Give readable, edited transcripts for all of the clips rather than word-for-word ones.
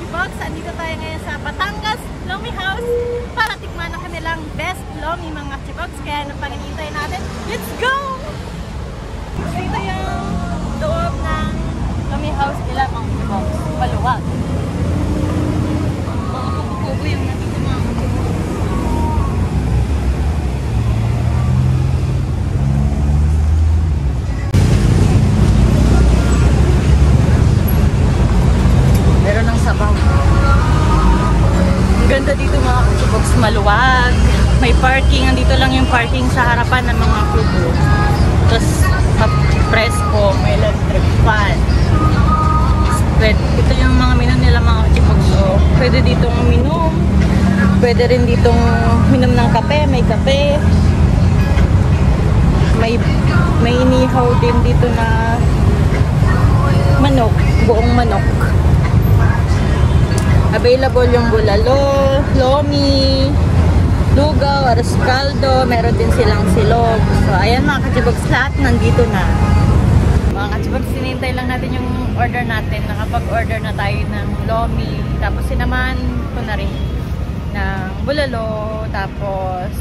Kachibox, andito tayo ngayon sa Batangas Lomi House para tikman ang kanilang best Lomi mga Kachibox. Kaya ano pang hinihintay natin? Let's go! Dito yung loob ng Lomi House nila mga Kachibox. Maluwag. Mga kubo-kubo yung nandito mga Kachibox. Meron ng sabaw. Ang ganda dito mga Kachibox, maluwag. May parking, andito lang yung parking sa harapan ng mga kubo. Tapos presko, may electric fan. Ito yung mga menu nila mga Kachibox. So, pwede ditong minom. Pwede rin ditong minom ng kape, may kape. May inihaw din dito na manok, buong manok. Available yung bulalo, lomi, lugaw, arroz caldo, meron din silang silog. So, ayan mga Kachibox, lahat nandito na. Mga Kachibox, sinintay lang natin yung order natin. Nakapag-order na tayo ng lomi. Tapos sinaman ko na rin ng bulalo. Tapos,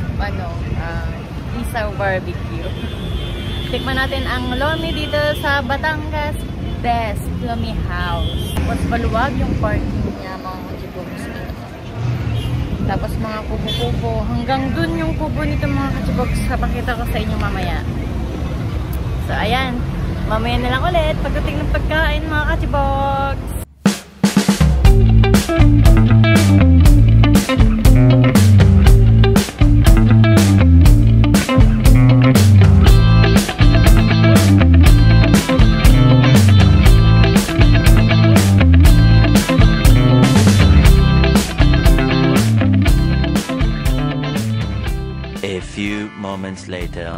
isaw barbecue. Tikman natin ang lomi dito sa Batangas Best Lomi House. Tapos maluwag yung parking niya mga Kachibox. Tapos mga kubo-kubo. Hanggang dun yung kubo nito mga Kachibox. Kapakita ko sa inyo mamaya. So ayan. Mamaya na lang ulit pagdating ng pagkain mga Kachibox. A few moments later.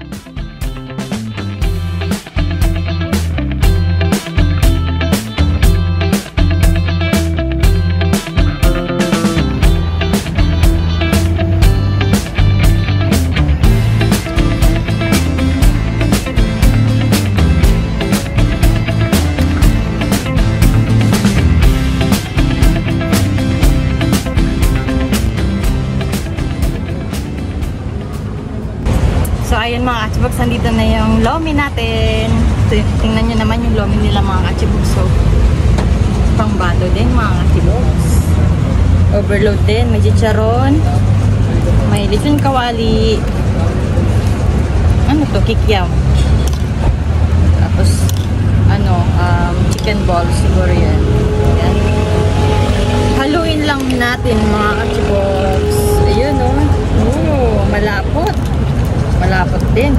So ayun mga Kachibox, nandito na yung lomi natin. So, tingnan nyo naman yung lomi nila mga Kachibox. So, pangbado din mga Kachibox. Overload din. May chicharon. May lechon kawali. Ano to? Kikiam. Tapos, chicken balls siguro yan. Yan. Haluin lang natin mga Kachibox. Ayun o. Oh, malapot. Malapot din.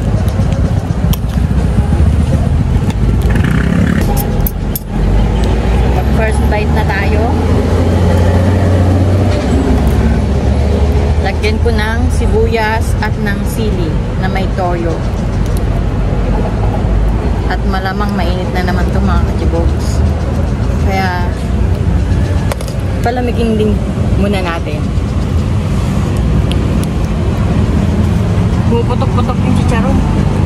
First bite na tayo. Lagyan ko ng sibuyas at ng sili na may toyo. At malamang mainit na naman ito mga Kachibox. Kaya palamigin din muna natin. Puputok-putok yung chicharon.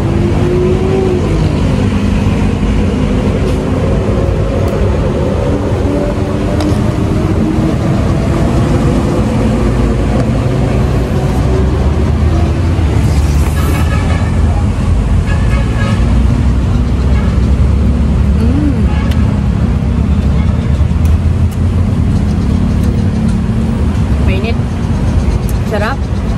Mainit. Sarap.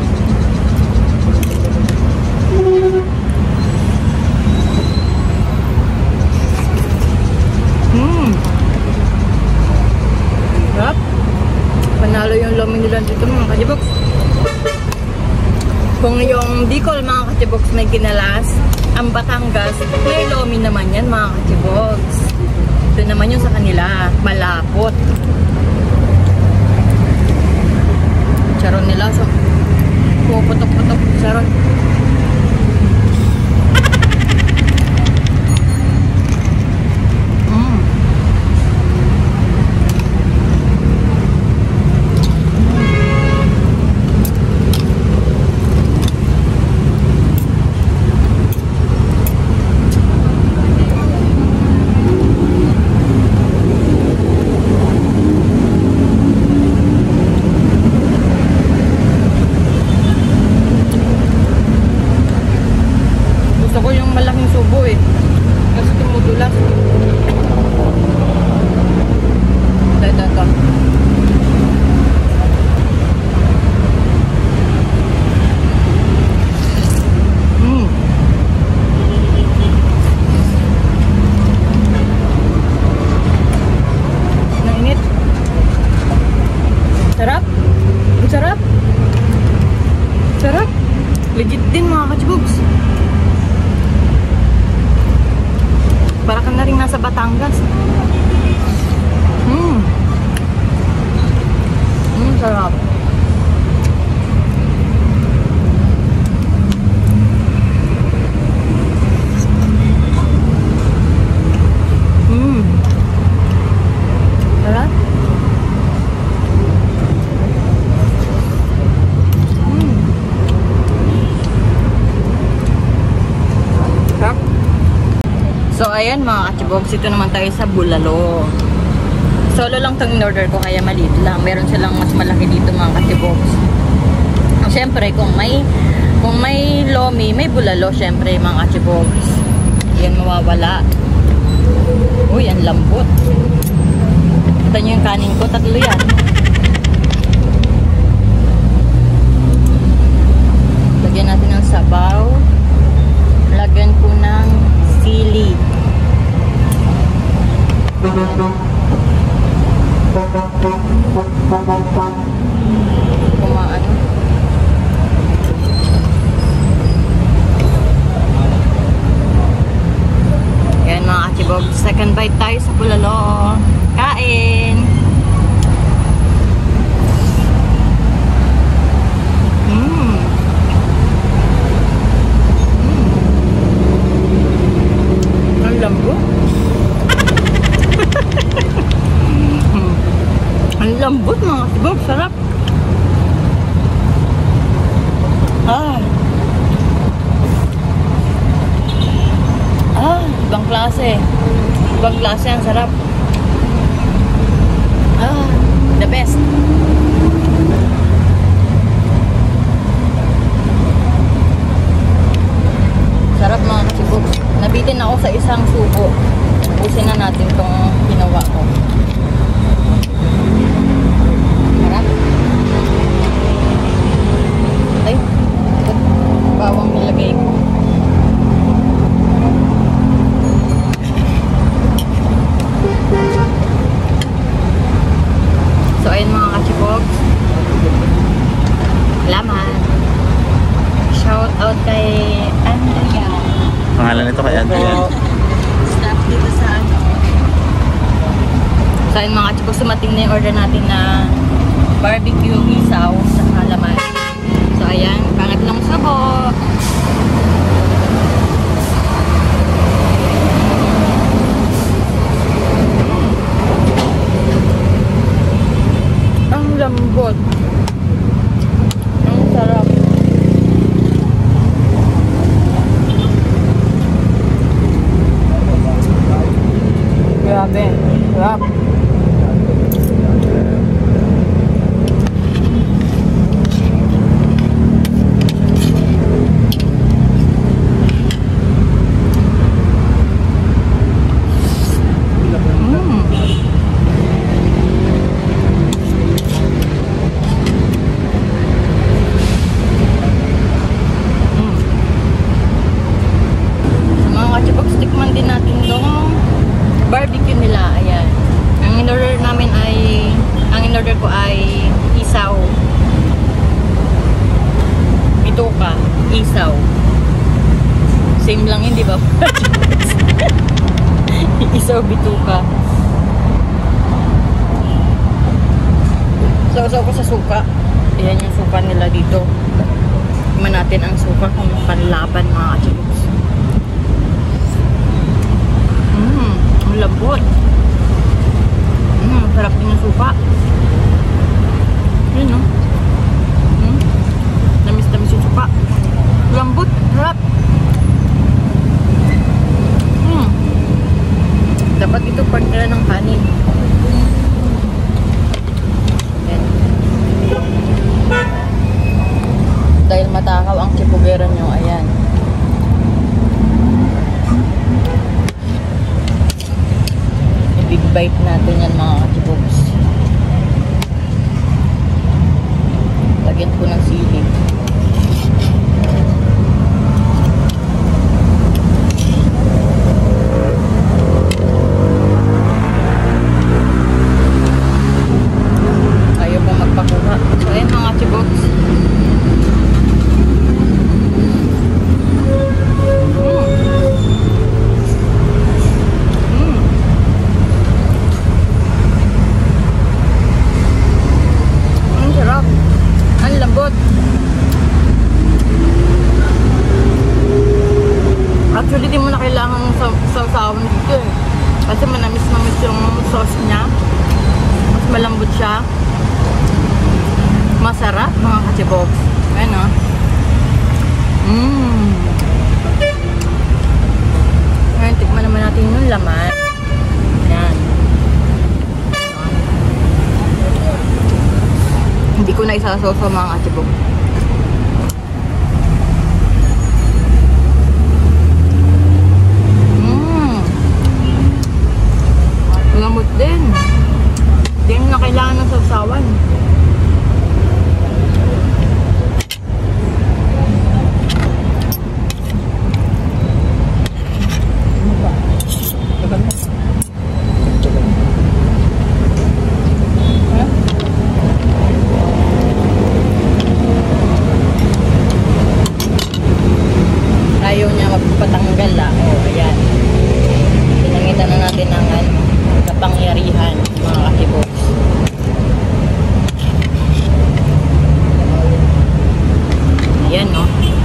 Panalo yung lomi nila dito mga Kachibox. Kung yung Bicol mga Kachibox may kinalas, ang Batangas may lomi naman yan mga Kachibox. Ito naman yung sa kanila, malapot. Charon nila, so puputok-putok charon. Dulas. Ito. Nainit. Sarap. Sarap. Sarap. Legit din mga kachibugs. Para ka na rin nasa Batangas. Sarap. Sarap. Sarap. So ayan mga kachibogs, ito naman tayo sa Bulalo. Solo lang itong in-order ko kaya maliit lang. Meron silang mas malaki dito mga kachibogs. Siyempre kung may lomi, may bulalo siyempre mga kachibogs. Yan mawawala. Uy, ang lambot. Ito nyo yung kanin ko, 3 yan. Lagyan natin ng sabaw. Lagyan ko ng sili. Kumaan. Yan mga kachibog, second bite tayo sa bulalo. Kain! Ang lambot. Ang lambot mga kachibog, sarap. Ibang klase. Ibang klase, ang sarap. The best. Sarap mga kachibog. Nabitin ako sa isang subo. Ubusin na natin itong ginawa ko. Sarap. Ay, bawang nilagay ko. So ayun mga kachibogs, laman. Shout out kay Andrea. Pangalan nito kay Andrea. Staff dito sa ano. So ayun mga kachibogs, sumating na yung order natin na barbecue isaw sa halaman. So ayan, pangatlong sabo. Lambot. Ang sarap. Grabe. Sarap. Barbecue nila, ayan. Ang in-order ko ay isaw. Bituka, isaw. Same lang yun, di ba? Isaw, bituka. So ko sa suka. Ayan yung suka nila dito. Tingnan natin ang suka kung panlaban mga kachibogs. Ang lambot. Sarap din yung suka. Yun, no? Tamis-tamis yung suka. Lambot. Sarap. Dapat ito partner ng kanin. Ayan. Dahil matakaw ang chipugera nyo. Ayan. sausawan dito eh. Kasi manamis-namis yung sauce niya. Mas malambot siya. Masarap mga kachibogs. Ayan o. Ngayon, tikman naman natin yung laman. Ayan. Hindi ko na isasaw mga kachibogs. Lamot din. Hindi na kailangan ng sausawan. Ayaw niya magpatanggal ah. O, ayan. Pinangitan na natin ang kapangyarihan, mga kachibogs. Ayan, no?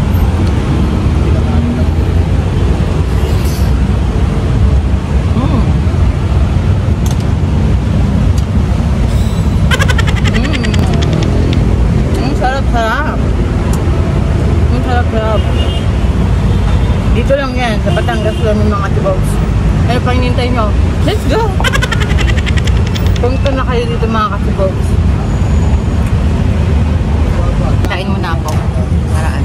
Sarap-sarap. Sarap-sarap. Dito lang yan, sa Batangas lang ng mga kachibogs. Ano pa hinintay nyo? Let's go! Punta na kayo dito mga kachibogs. Kain muna ako. Paraan.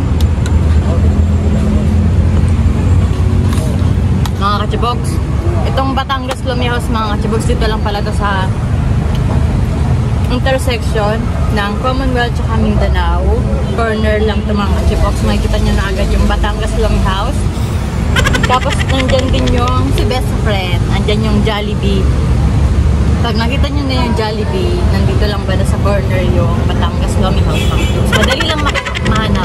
Mga kachibogs, itong Batangas Lomi House mga kachibogs, dito lang pala to sa intersection ng Commonwealth at Mindanao. Corner lang ito mga kachibogs. Makikita nyo na agad yung Batangas Lomi House. Tapos nandyan din yung si Best Friend. Nandyan yung Jollibee. Pag nakita nyo na yung Jollibee, nandito lang ba na sa corner yung Batangas Lomi House. Madali lang mahanap.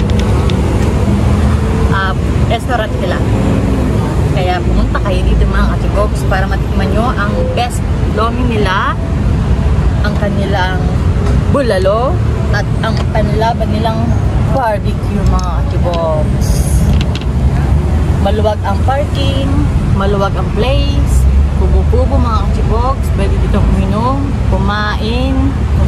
Restaurant nila. Kaya pumunta kayo dito mga kachibogs para matikman nyo ang best lomi nila, ang kanilang bulalo, at ang panlaban nilang barbecue mga kachibogs. Maluwag ang parking, maluwag ang place, kubo-kubo mga kachibogs, pwede dito uminom, kumain.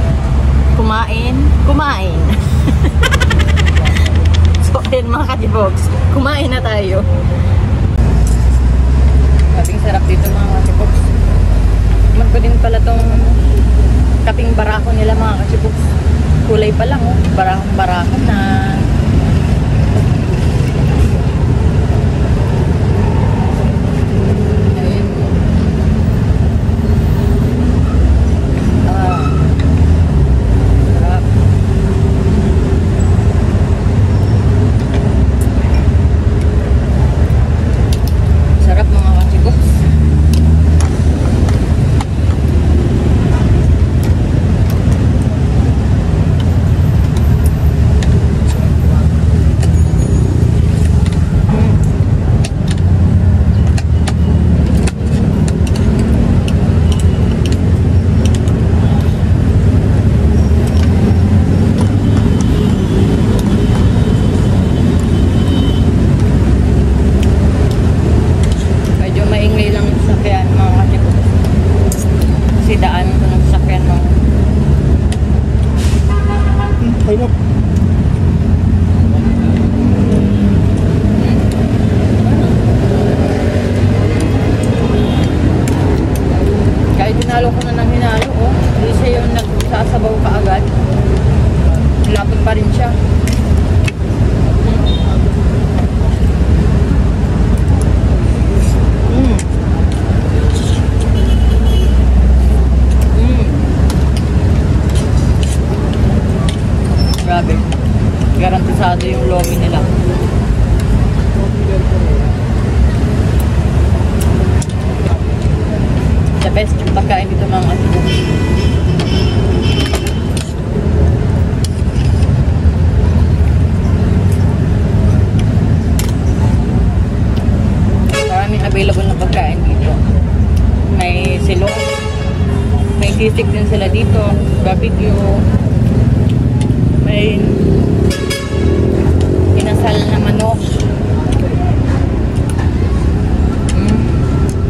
So, ayun mga kachibogs, kumain na tayo. Kaping sarap dito mga kachibogs. Man ko din pala tong kaping barako nila mga kachibogs. Kulay pa lang oh, barako na. Hinalo ko na ng hinalo, oh. Hindi siya yung nagsasabaw ka agad. Lapot pa rin siya. Grabe. Garantisado yung lomi nila. The best yung pagkain dito mga kachibogs. Maraming available na pagkain dito. May silog, may sisig din sila dito, barbecue, may inasal na manok.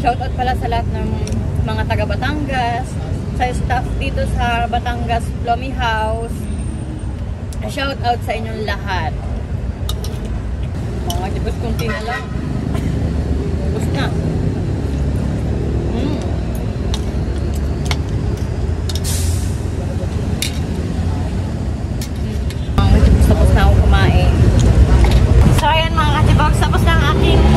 Shoutout pala sa lahat ng mga taga Batangas, sa staff dito sa Batangas Lomi House. Shoutout sa inyong lahat. Mga jibos kunti na lang. Ubus na. Tapos na ako kumain. So ayan mga katibogs, tapos na ang aking